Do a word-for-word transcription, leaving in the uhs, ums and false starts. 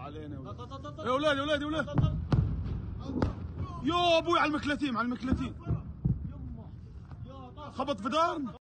علينا يا ولاد يا ولاد يا ولاد. يا ابوي على المكلتين على المكلتين. خبط في دار.